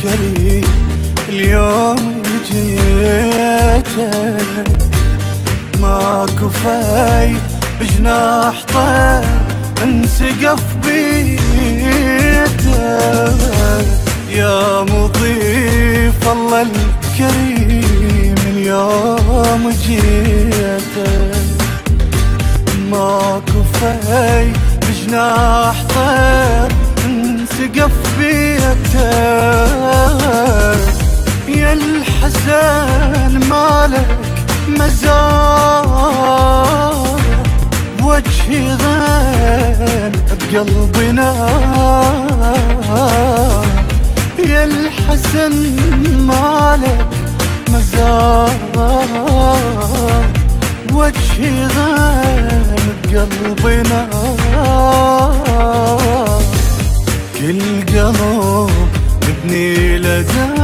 الكريم اليوم جيتك، ماكو في بجناح طير انسقف بيتك، يا مضيف الله الكريم اليوم جيتك، ماكو في بجناح طير انسقف بيتك، يا الحسن مالك مزار وجهي ظن بقلبي نار، يا الحسن مالك مزار وجهي ظن بقلبي نار، كل قلب نبني له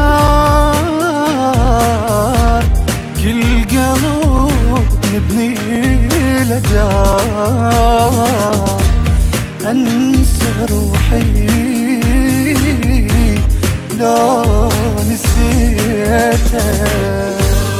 دار، كل قلب نبني له دار، انسى روحي لو نسيتك.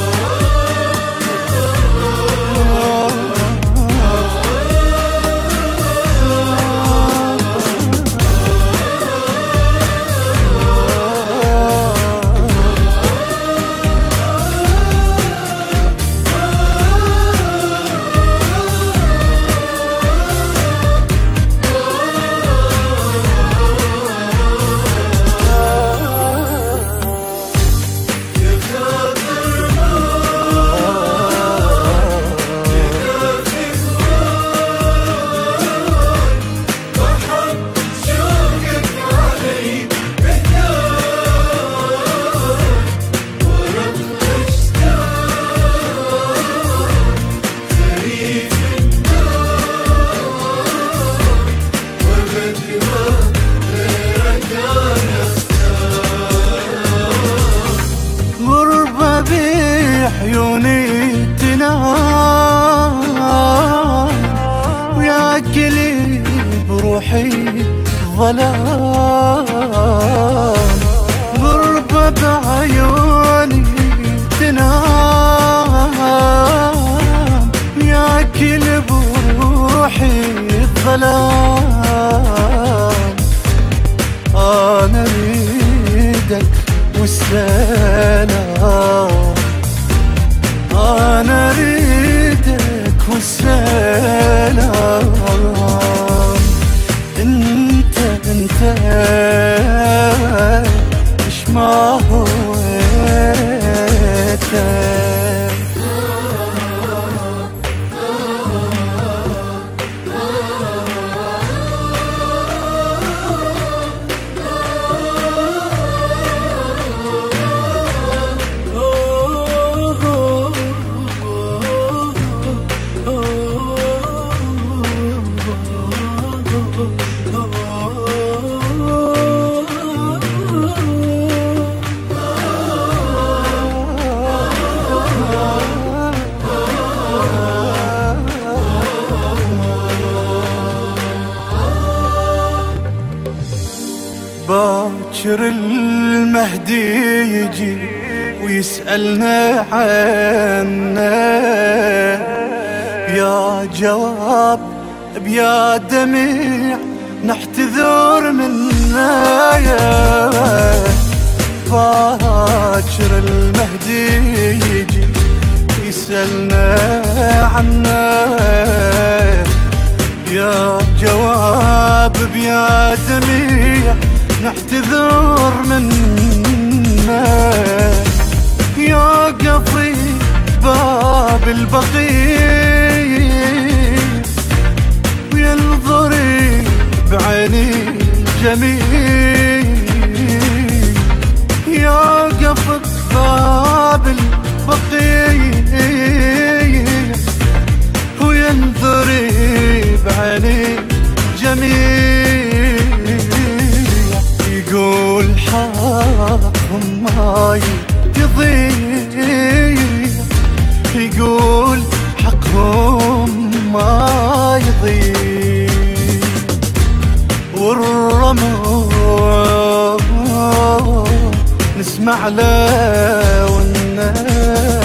عيوني تنام وياكلي بروحي ظلام، غربة بعيوني تنام وياكلي بروحي الظلام، أنا أريدك والسلام، أنا أريدك والسلام، أنت إيش ما هويتك. باكر المهدي يجي ويسألنا عنه، يا جواب بيا دميع نحتذر منا، باكر المهدي يجي ويسألنا عنه، يا جواب بيا دميع نحتذر منا، يا قفري باب البقيع وينظري بعيني الجميل، يا قفر باب البقيع وينظري بعيني جميل، يقول حقهم ما يضيع، يقول حقهم ما يضيع، والرمل نسمع له والناس